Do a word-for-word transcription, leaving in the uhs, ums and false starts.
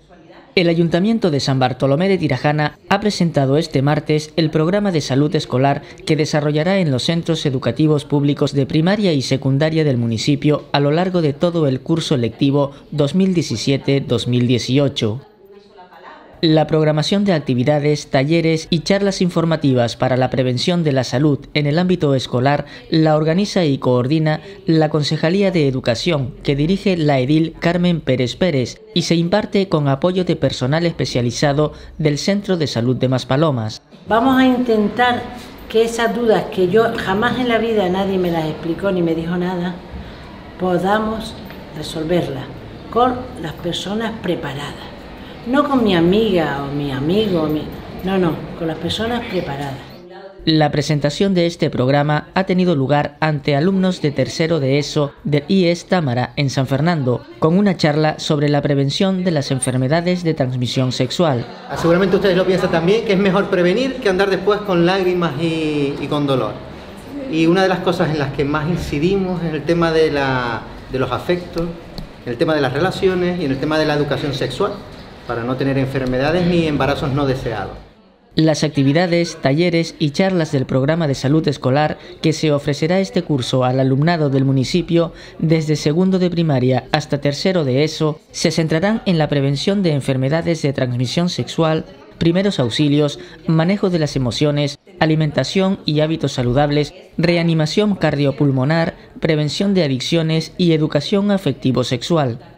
El Ayuntamiento de San Bartolomé de Tirajana ha presentado este martes el programa de salud escolar que desarrollará en los centros educativos públicos de primaria y secundaria del municipio a lo largo de todo el curso lectivo dos mil diecisiete dos mil dieciocho. La programación de actividades, talleres y charlas informativas para la prevención de la salud en el ámbito escolar la organiza y coordina la Concejalía de Educación, que dirige la edil Carmen Pérez Pérez, y se imparte con apoyo de personal especializado del Centro de Salud de Maspalomas. Vamos a intentar que esas dudas que yo jamás en la vida nadie me las explicó ni me dijo nada, podamos resolverlas con las personas preparadas. No con mi amiga o mi amigo, mi... no, no, con las personas preparadas. La presentación de este programa ha tenido lugar ante alumnos de tercero de ESO del I E S Támara en San Fernando, con una charla sobre la prevención de las enfermedades de transmisión sexual. Seguramente ustedes lo piensan también, que es mejor prevenir que andar después con lágrimas y, y con dolor. Y una de las cosas en las que más incidimos es el tema de, la, de los afectos, en el tema de las relaciones y en el tema de la educación sexual, para no tener enfermedades ni embarazos no deseados. Las actividades, talleres y charlas del programa de salud escolar que se ofrecerá este curso al alumnado del municipio desde segundo de primaria hasta tercero de ESO se centrarán en la prevención de enfermedades de transmisión sexual, primeros auxilios, manejo de las emociones, alimentación y hábitos saludables, reanimación cardiopulmonar, prevención de adicciones y educación afectivo-sexual.